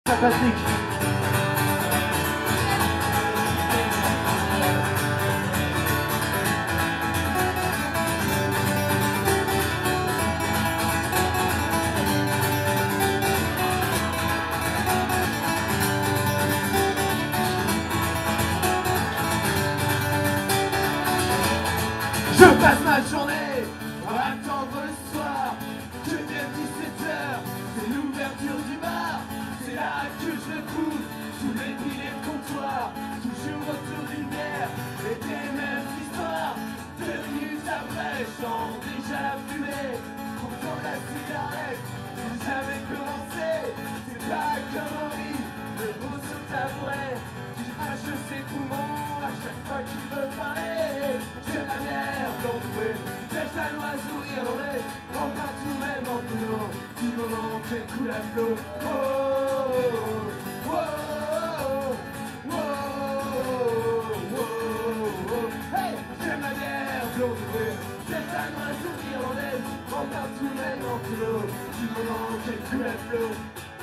Patrick. Je passe ma journée à attendre le soir. Je viens 17h, c'est l'ouverture du bar. C'est là que je me pousse sous les piliers de comptoir. Toujours autour d'une bière et des mêmes histoires. 2 minutes après, j'en déjà fumé. Pourtant la cigarette, j'ai jamais commencé. C'est pas comme Henri, le beau sur tabouret. Qui hache ses poumons à chaque fois qu'il veut parler. J'ai la bière blanc-douée, laisse un oiseau irlandais. En partout même en boulot, du moment qu'elle coule à flot. Oh, oh, oh, oh, oh, oh. Hey, j'aime la bière blanc-douée, laisse un oiseau irlandais. En partout même en boulot, du moment qu'elle coule à flot.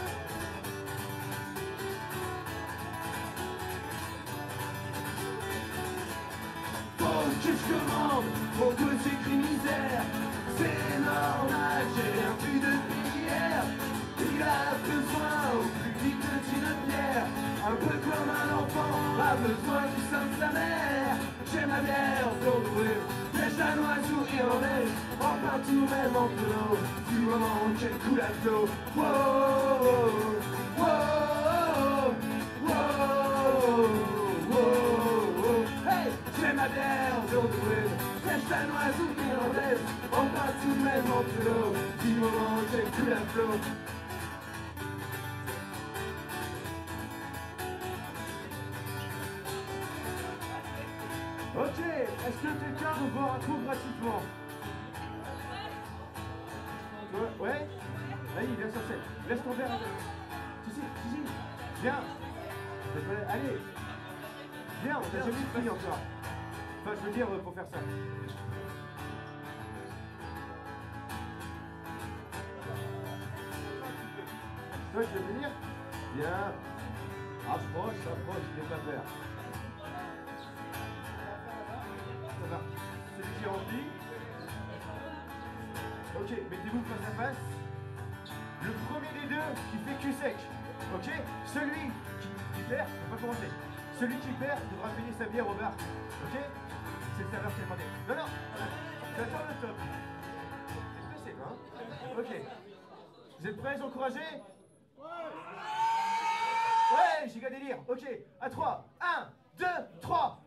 Que je commande, mon cause écrit misère. C'est normal, j'ai rien vu depuis hier. Il a besoin au plus vite d'une bière. Un peu comme un enfant a besoin du sein de sa mère. J'aime la bière blanc-douée, pêche un oiseau irlandais. Enfin tout même en flot, du moment qu'elle coule à flot. Wow, wow, wow, wow. Hey, j'aime la bière blanc-douée, pêche un oiseau irlandais. Enfin tout même en flot, du moment qu'elle coule à flot. Ok, est-ce que quelqu'un veut boire un coup gratuitement? Ouais? Allez, viens sur scène. Laisse ton verre. Si, viens. Allez. Viens, on t'a jamais fini encore. Enfin, je veux dire, pour faire ça. Toi, tu veux venir? Viens. Approche, il n'est pas vert. Ça va. Celui qui est rempli. Ok, mettez-vous face à face. Le premier des deux qui fait cul sec. Ok? Celui qui perd, on va commencer. Celui qui perd devra payer sa bière au bar. Ok? C'est le serveur qui a demandé. Non, j'attends le top. C'est hein? Ok. Vous êtes prêts à les encourager? Ouais, giga délire. Ok, à 3. 1, 2, 3.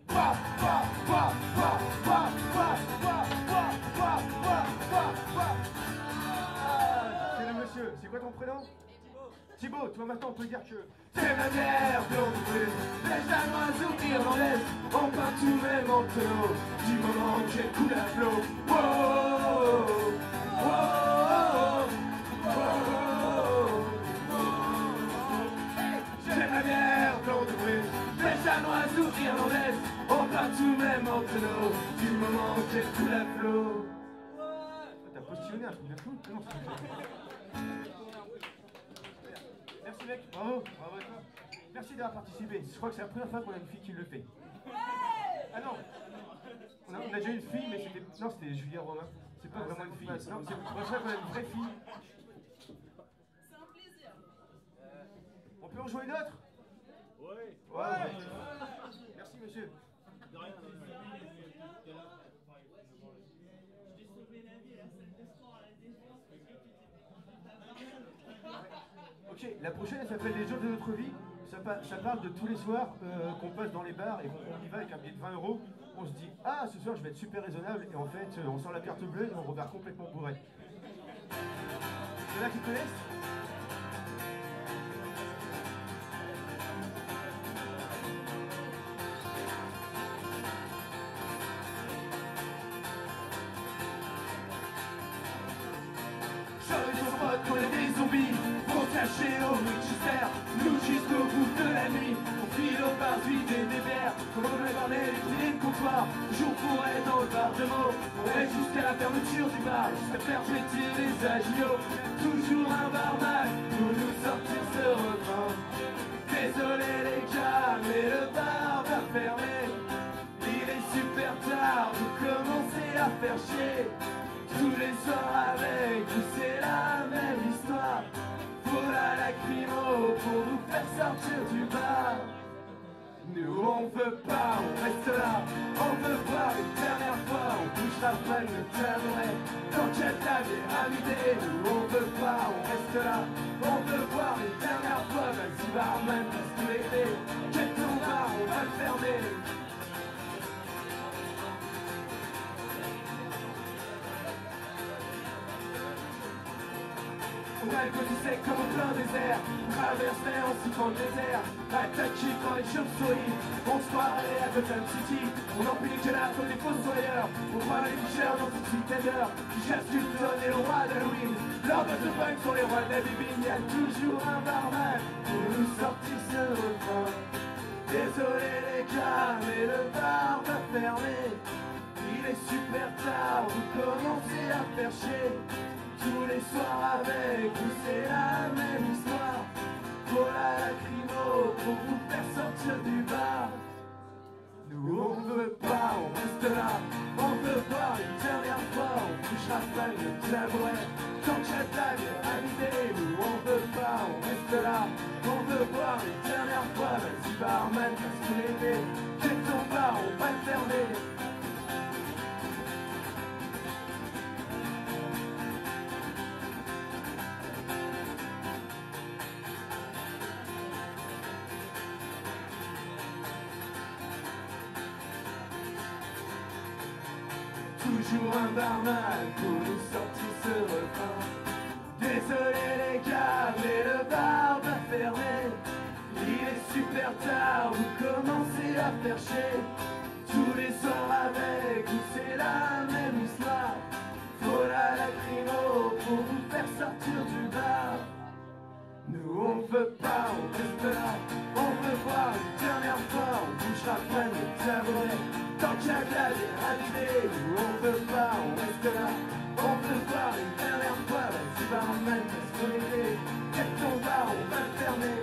C'est le monsieur. C'est quoi ton prénom? Thibaut, toi maintenant on peut dire que t'aimes la bière blanc-douée, laisse un oiseau irlandais, on peint tout même en flot, du moment qu'elle coule à flot. Wow, wow, wow, wow. J'aime la bière blanc-douée, laisse un oiseau irlandais, on peint tout même en flot, du moment qu'elle coule à flot. T'as postillonné un truc de fou? Non, merci mec, bravo à toi. Merci d'avoir participé. Je crois que c'est la première fois qu'on a une fille qui le fait. Ah non, on a déjà une fille, mais c'était... Non, c'était Julien Romain. C'est pas vraiment une fille. Non, c'est la première fois qu'on a une vraie fille. C'est un plaisir. On peut en jouer une autre? Oui. Ouais. Merci monsieur. De rien. Ok, la prochaine elle s'appelle Les Jeux de notre vie. Ça parle de tous les soirs qu'on passe dans les bars et on y va avec un billet de 20 €. On se dit, ah ce soir je vais être super raisonnable et en fait on sort la carte bleue et on repart complètement bourré. Il y en a qui connaissent? On est des zombies, pour cacher au Winchester. Nous jusqu'au bout de la nuit, on file au bar vider des verres. Comme on est dans les vitrines de comptoir, toujours pour être dans le bar de mots. On reste jusqu'à la fermeture du bar, jusqu'à faire péter les agios. Toujours un barman pour nous sortir ce refrain. fermer. Il est super tard, vous commencez à faire chier. Tous les soirs avec vous c'est la même histoire. Faut la lacrymo pour vous faire sortir du bar. Nous on veut pas, on reste là. On veut voir une dernière fois, on bougera pas le tabouret. Tant qu'il y a de la bière à vider, nous on veut pas, on reste là. On veut voir une dernière fois, vas-y barman, passe tout l'été. Quel ton bar, on va le fermer. On a le côté sec comme au plein désert. On traverse l'air en sifflant le désert. Attaqué par les chauves-souris. On se croirait à Gotham City. On empile les canards comme des fossoyeurs. On croit les bicheurs dans une petite tender qui chasse Newton et le roi d'Halloween. Leurs bottes de punk sont les rois de la bibine. Y'a toujours un barman pour nous sortir ce refrain. Désolé les gars, mais le bar va fermer. Il est super tard, vous commencez à faire chier. Tous les soirs avec vous c'est la même histoire. Pour la lacrymo, pour vous faire sortir du bar. Nous on veut pas, on reste là. On veut voir une dernière fois, on touchera pas le tabouret. Tant qu'il y a de la bière à vider, nous on veut pas, on reste là. On veut voir une dernière fois, vas-y barman, passe tout l'été. Quel ton bar, on va le fermer. Toujours un barman pour nous sortir ce refrain. Désolé les gars, mais le bar va fermer. Il est super tard, vous commencez à faire chier. Tous les soirs avec vous c'est la même histoire. Faut la lacrymo pour vous faire sortir du bar. Nous on veut pas, on reste là. On veut voir une dernière fois, on bougera pas le tabouret. Tant qu'il y a de la bière à vider, nous on veut pas, on reste là. On veut voir une dernière fois, vas-y barman, passe tout l'été. Quel ton bar, on va le fermer.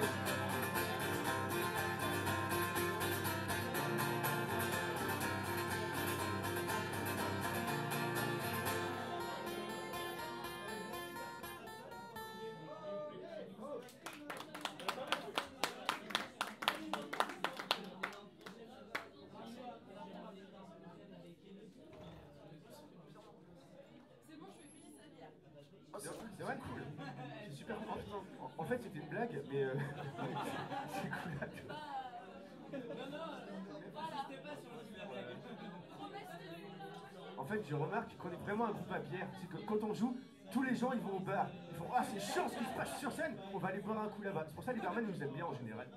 C'est vrai, cool. C'est super cool. En fait, c'était une blague, mais c'est cool. En fait, je remarque qu'on est vraiment un groupe à bière. C'est que quand on joue, tous les gens ils vont au bar. Ils font ah c'est chiant ce qui se passe sur scène. On va aller boire un coup là-bas. C'est pour ça que les barman nous aiment bien en général.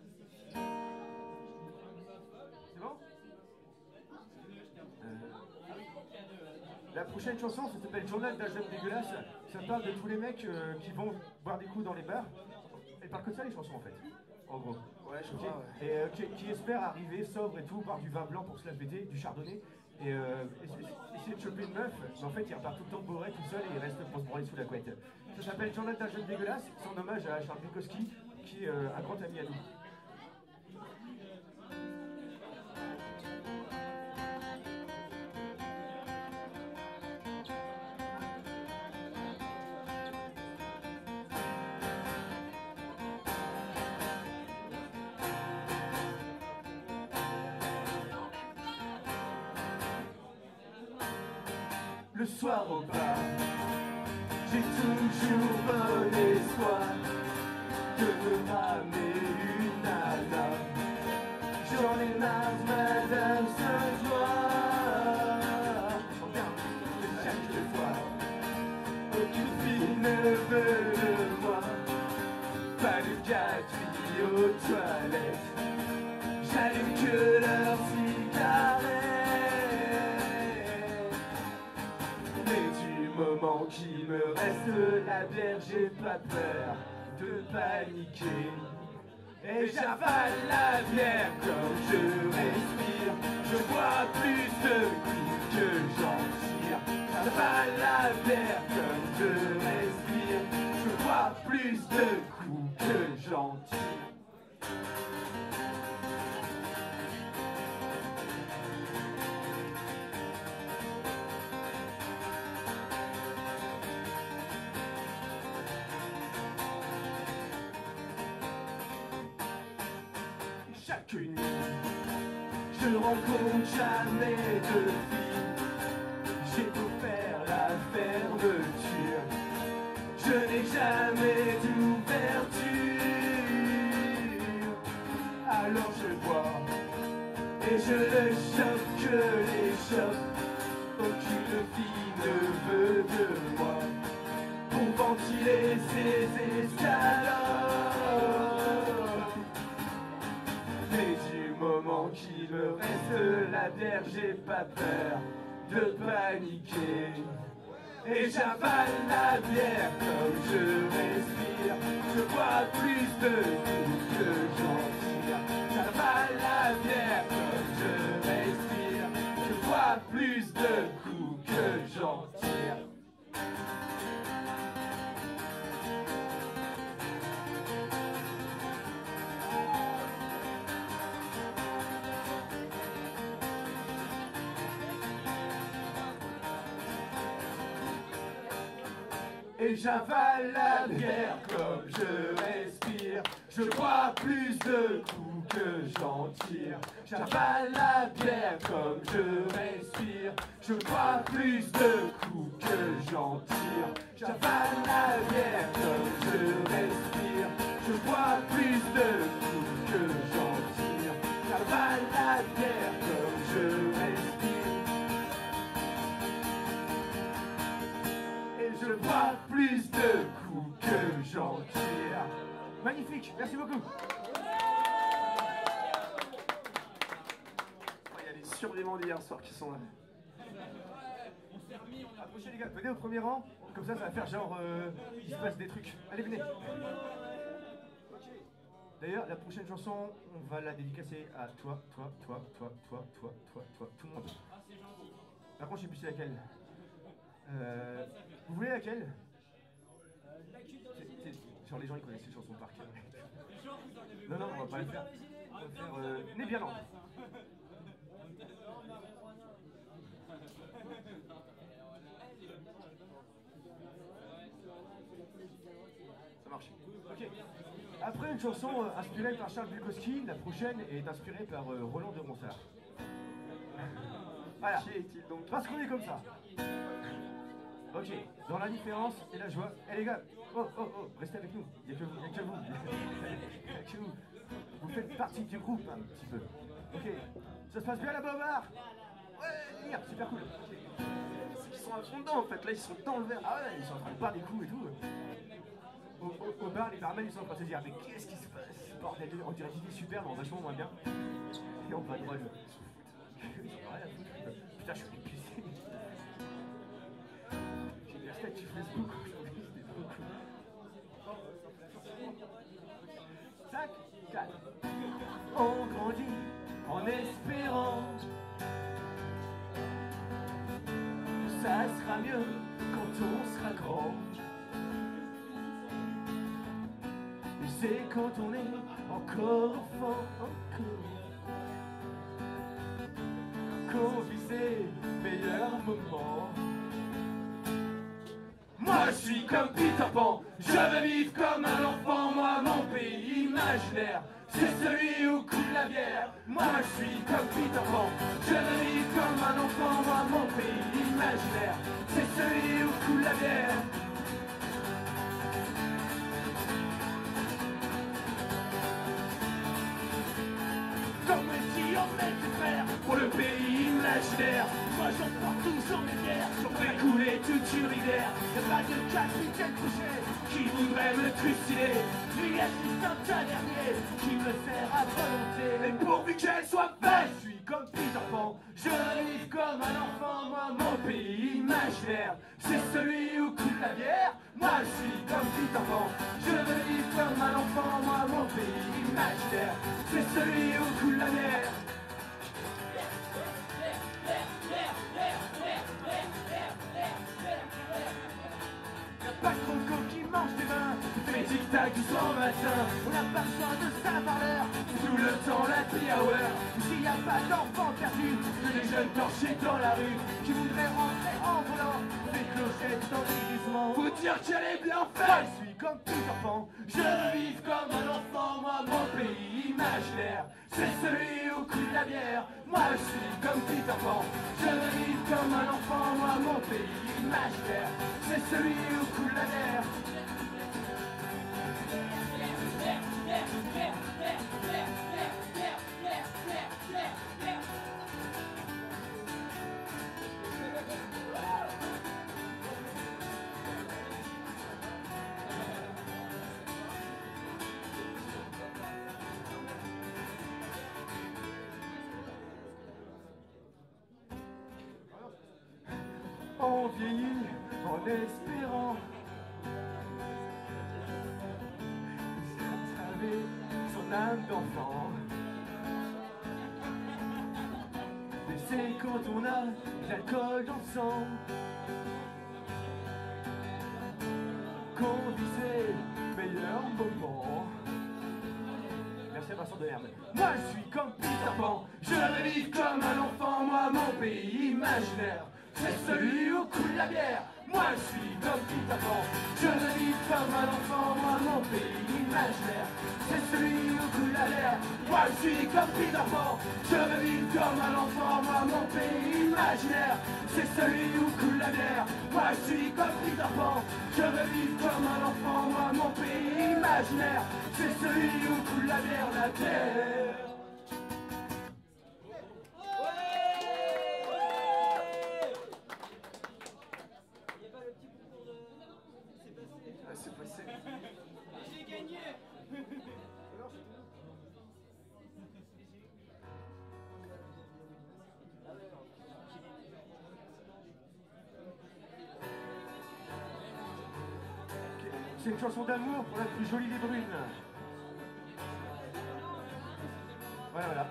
C'est bon? La prochaine chanson, ça s'appelle Journal d'un jeune dégueulasse. Ça parle de tous les mecs qui vont boire des coups dans les bars. Elles parlent que de ça les chansons en fait. En gros. Ouais, je crois. Ouais. Et qui espèrent arriver sobre et tout, boire du vin blanc pour se la péter, du chardonnay. Et essayer de choper une meuf. Mais en fait, il repart tout le temps bourré tout seul et il reste pour se branler sous la couette. Ça s'appelle Journal d'un jeune dégueulasse. C'est en hommage à Charles Bukowski, qui est un grand ami à nous. Le soir au bar, j'ai toujours bon espoir de me ramener une nana. J'en ai marre, madame Saint-Joie. Chaque fois, aucune fille ne veut de moi. Pas de gâterie aux toilettes, j'allume que leur cigarette. Moment qui me reste la bière, j'ai pas peur de paniquer. Et j'avale la bière comme je respire. Je bois plus de coups que j'en tire. J'avale la bière comme je respire. Je bois plus de coups que j'en tire. chaque nuit. Je ne rencontre jamais de fille. J'ai beau faire la fermeture, je n'ai jamais d'ouverture. Alors je bois et je ne chope que les chopes. Aucune fille ne veut de moi pour ventiler ses escalopes. Mais du moment qu'il me reste la bière, j'ai pas peur de paniquer. Et j'avale la bière comme je respire. Je bois plus de coups que j'en tire. J'avale la bière comme je respire. Je bois plus de coups que j'en tire. Et j'avale la bière comme je respire. Je bois plus de coups que j'en tire. J'avale la bière comme je respire. Je bois plus de coups que j'en tire. J'avale la bière comme je respire. Je bois plus de coups que j'en tire. J'avale la bière comme je respire. Et je bois plus de coups que j'en tire. Magnifique, merci beaucoup. Il y a des survivants d'hier soir qui sont là. Approchez les gars, venez au premier rang, comme ça va faire genre il se passe des trucs. Allez, venez. D'ailleurs, la prochaine chanson, on va la dédicacer à toi, tout le monde. Par contre, je sais plus c'est laquelle. Vous voulez laquelle? Genre les gens ils connaissent ces chansons par cœur. Non, on va pas le faire. On va faire Né bien lent. Ça marche. Ok. Après une chanson inspirée par Charles Bukowski, la prochaine est inspirée par Roland de Ronsard. Voilà. Parce qu'on est comme ça. Ok, dans l'indifférence et la joie. Eh les gars, oh, restez avec nous. Il n'y a que vous, il n'y a que vous. Il n'y a que vous. Vous faites partie du groupe un petit peu. Ok, ça se passe bien là-bas au bar? Ouais, délire, super cool. Okay. Ils sont à fond dedans en fait, là ils sont dans le verre. Ah ouais, ils sont en train de boire des coups et tout. Au bar, les barman ils sont en train de se dire mais qu'est-ce qui se passe? Bordel, on dirait qu'il est super, mais vachement moins bien. Et on va droit, ils ont rien à foutre. Putain, je suis épuisé. La statue Facebook aujourd'hui, c'était trop cool. 5, 4. On grandit en espérant que ça sera mieux quand on sera grand. Et c'est quand on est encore enfant, qu'on vit ses meilleurs moments. Moi je suis comme Peter Pan, je veux vivre comme un enfant. Moi mon pays imaginaire, c'est celui où coule la bière. Moi je suis comme Peter Pan, je veux vivre comme un enfant. Moi mon pays imaginaire, c'est celui où coule la bière. Comme si on était frères pour le pays imaginaire. Moi j'emporte toujours mes bières, j'en fais couler toute une rivière. Y'a pas de capitaine couché qui voudrait me trucider. Lui assiste un tas dernier qui me sert à volonté. Et pourvu qu'elle soit belle, je suis comme Peter Pan, je vis comme un enfant. Moi mon pays imaginaire, c'est celui où coule la bière. Moi je suis comme Peter Pan, je veux vivre comme un enfant. Moi mon pays imaginaire, c'est celui où coule la bière. Y'a pas trop de co qui mange des vins, fait tic-tac du soir au matin. On n'a pas besoin de savoir l'heure, tout le temps la hour. S'il n'y a pas d'enfants perdus, que des jeunes torchés dans la rue qui voudraient rentrer en volant des clochettes dans l'églissement. Faut dire qu'elle est bien faite. Je suis comme Peter Pan, je veux vivre comme un enfant. Moi mon pays imaginaire. C'est celui au cul de la bière. Moi je suis comme Peter Pan. Je veux vivre comme un enfant. Moi mon pays imaginaire. C'est celui au cul de la bière. On vieillit en espérant attraver son âme d'enfant. Mais c'est quand on a de l'alcool dans le sang qu'on vit ses meilleurs moments. Merci à Vincent de Herbe. Moi je suis comme Peter Pan. Je veux vivre comme un enfant. Moi mon pays imaginaire. C'est celui au cou de la bière. Moi je suis comme Peter Pan. Je veux vivre comme un enfant. Moi mon pays imaginaire. C'est celui au cou de la bière. Moi je suis comme Peter Pan. Je veux vivre comme un enfant. Moi mon pays imaginaire. C'est celui au cou de la bière. Moi je suis comme Peter Pan. Je veux vivre comme un enfant. Moi mon pays imaginaire. C'est celui au cou de la bière. La terre. C'est passé. J'ai gagné. C'est une chanson d'amour pour la plus jolie des brunes. Voilà, voilà.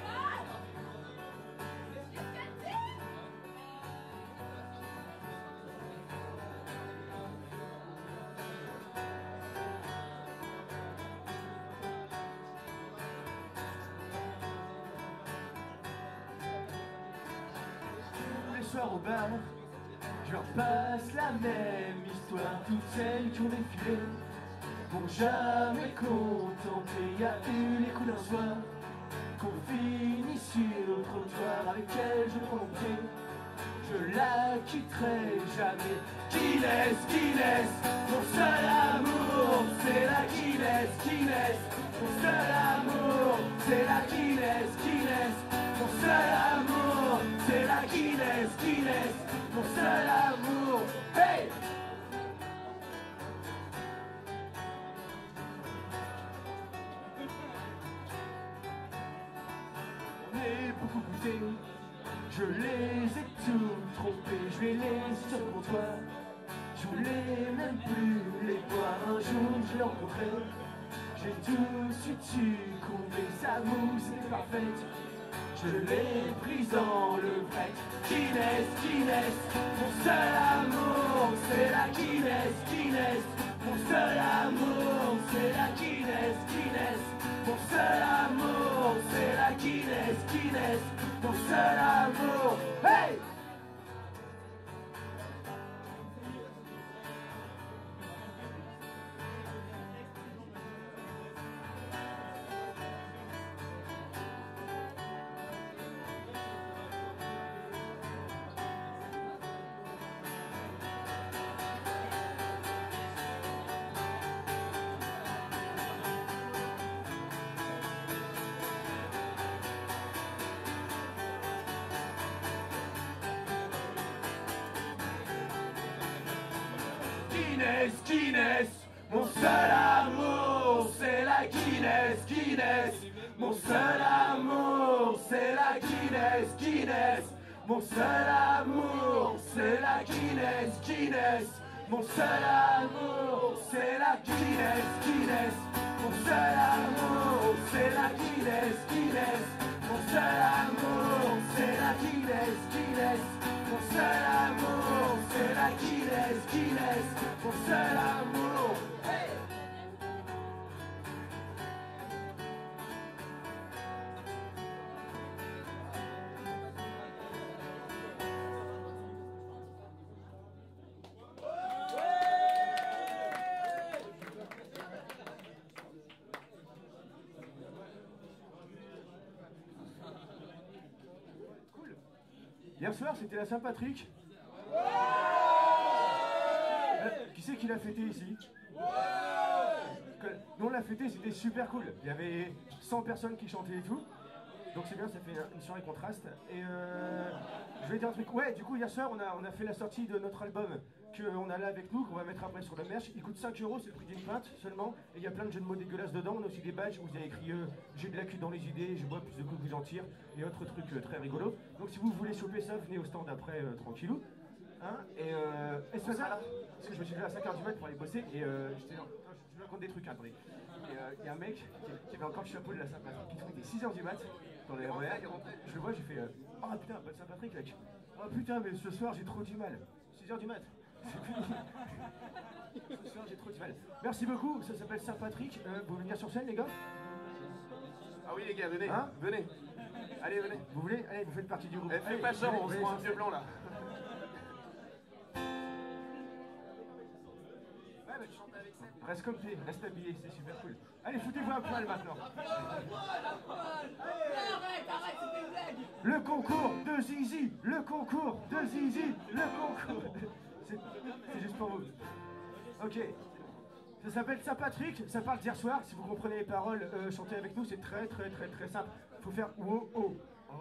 Au bar, je leur passe la même histoire. Toutes celles qui ont défilé pour jamais contenter. Y a eu les coups d'un soir qu'on finit sur le trottoir avec elle je prendrai. Je la quitterai jamais. Guinness, mon seul amour, c'est la Guinness, mon seul amour, c'est la Guinness, mon seul amour, c'est la Guinness, mon seul amour. Hey! On est beaucoup goûté. Je les ai tous trompés, je vais les sur le comptoir. Je voulais même plus les voir. Un jour je les rencontrais. J'ai tout de suite succombé. Sa mousse est parfaite. Je l'ai prise dans le break. Guinness, mon seul amour, c'est la Guinness, mon seul amour, c'est la Guinness, mon seul amour, c'est la Guinness, mon seul amour. Hey! Guinness, mon seul amour, c'est la Guinness, mon seul amour, c'est la Guinness, mon seul amour, c'est la Guinness, mon seul amour, c'est la Guinness, mon seul amour, c'est la Guinness, mon seul amour, c'est la Guinness, mon seul amour, c'est la Guinness, mon seul amour. Hey! Hier soir, c'était la Saint-Patrick. Qui c'est qui l'a fêté ici? Nous on l'a fêté, c'était super cool. Il y avait 100 personnes qui chantaient et tout. Donc c'est bien, ça fait une soirée contraste. Et je vais dire un truc. Ouais, du coup hier soir on a fait la sortie de notre album qu'on a là avec nous, qu'on va mettre après sur le merch. Il coûte 5 €, c'est le prix d'une pinte seulement. Et il y a plein de jeux de mots dégueulasses dedans. On a aussi des badges où il y a écrit j'ai de la cul dans les idées, je bois plus de coups que j'en tire. Et autres trucs très rigolos. Donc si vous voulez choper ça, venez au stand après tranquillou. Hein, et c'est ça là, parce que je me suis levé à 5h du mat pour aller bosser et je vous raconte des trucs, hein, attendez. Et il y a un mec qui avait encore le chapeau de la Saint-Patrick qui était 6h du mat dans les RER, je le vois, j'ai fait oh putain, pas de Saint-Patrick mec. Oh putain, mais ce soir j'ai trop du mal. 6h du mat. Ce soir j'ai trop du mal. Merci beaucoup, ça s'appelle Saint-Patrick. Vous voulez venir sur scène les gars? Ah oui les gars, venez, hein, venez. Allez, venez. Vous voulez? Allez, vous faites partie du groupe. Fais pas genre, on se prend un vieux blanc là. Reste comme t'es, reste habillé, c'est super cool. Allez, foutez-vous à poil maintenant. Arrête, c'était une blague. Le concours de Zizi, le concours de Zizi, le concours. C'est juste pour vous. Ok. Ça s'appelle Saint-Patrick, ça parle d'hier soir. Si vous comprenez les paroles, chantez avec nous, c'est très simple. Faut faire wow oh.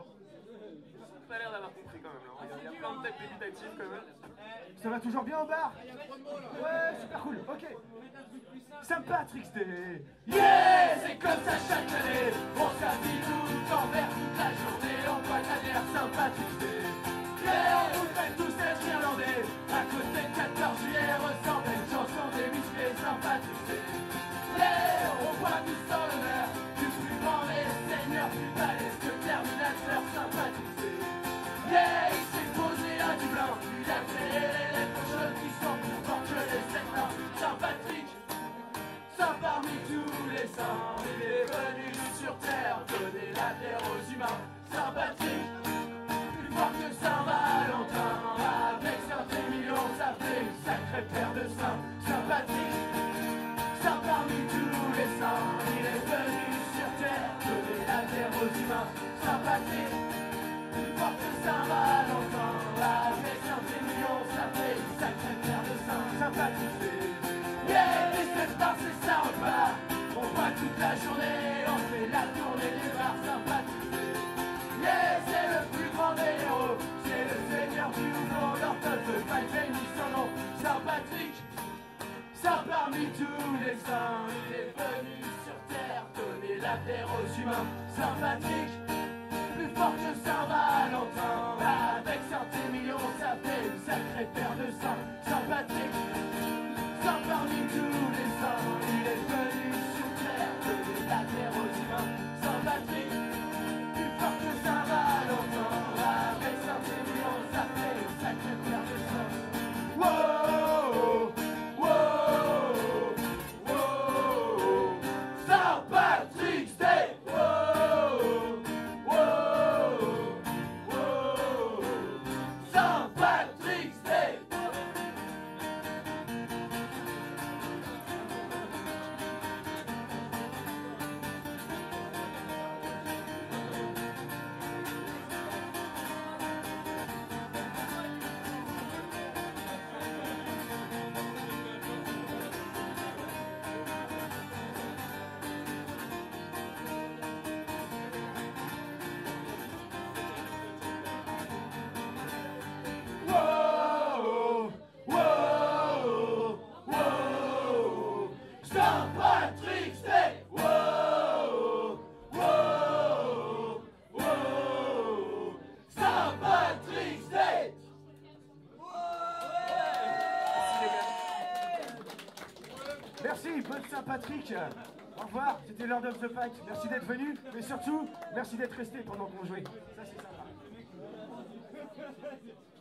Pas l'air d'avoir compris quand même là. Il y a plein de têtes débitatives quand même. Ça va toujours bien au bar? Ouais, super cool, ok. Saint-Patrick's Day. Yeah, c'est comme ça chaque année. On s'habille tout en vert toute la journée. On voit la bière Saint-Patrick's Day. Yeah, on vous fait tous être irlandais. À côté de 14 juillet ressemble à une chanson des musclés Saint-Patrick's Day. Yeah, on voit tous dans l'honneur du plus grand des seigneurs, plus balèze que Terminator Saint-Patrick's Day. Yeah, il s'est posé à Dublin. Il a créé les lettres jaunes qui sont plus fortes que les 7 ans. Saint-Patrick, saint parmi tous les saints, il est venu sur terre donner la terre aux humains. Saint-Patrick, plus fort que Saint-Valentin, avec Saint-Émilion, ça fait une sacrée paire de saints. Saint-Patrick, saint parmi tous les saints, il est venu sur terre donner la terre aux humains. Saint-Patrick, plus fort que Saint-Valentin, avec Saint-Émilion, ça fait une sacrée paire de saints. Saint-Patrick, yeah, 17 mars et ça repart. On voit toute la journée, on fait la tournée des bars Saint-Patrick. Yeah, c'est le plus grand des héros, c'est le seigneur du houblon. L'orthographe de Fight bénit son nom. Saint-Patrick, saint parmi tous les saints, il est venu sur terre donner la terre aux humains. Saint-Patrick, plus fort que Saint-Valentin, avec Saint-Émilion, ça fait une sacrée paire de saints. Saint-Patrick, saint parmi tous les saints, il est venu sur terre donner la terre aux humains. Saint-Patrick, plus fort que Saint-Valentin, avec Saint-Émilion, ça fait une sacrée paire de saints. Wow, wow, wow, Saint-Patrick's Day. Wow, wow, wow, Saint-Patrick's Day. Wow, wow, wow, Saint-Patrick's Day. Wow, wow, wow, Saint-Patrick's Day. Merci, bonne Saint-Patrick. Au revoir, c'était Lord of the Pack. Merci d'être venu, mais surtout, merci d'être resté pendant qu'on jouait. Ça, c'est sympa.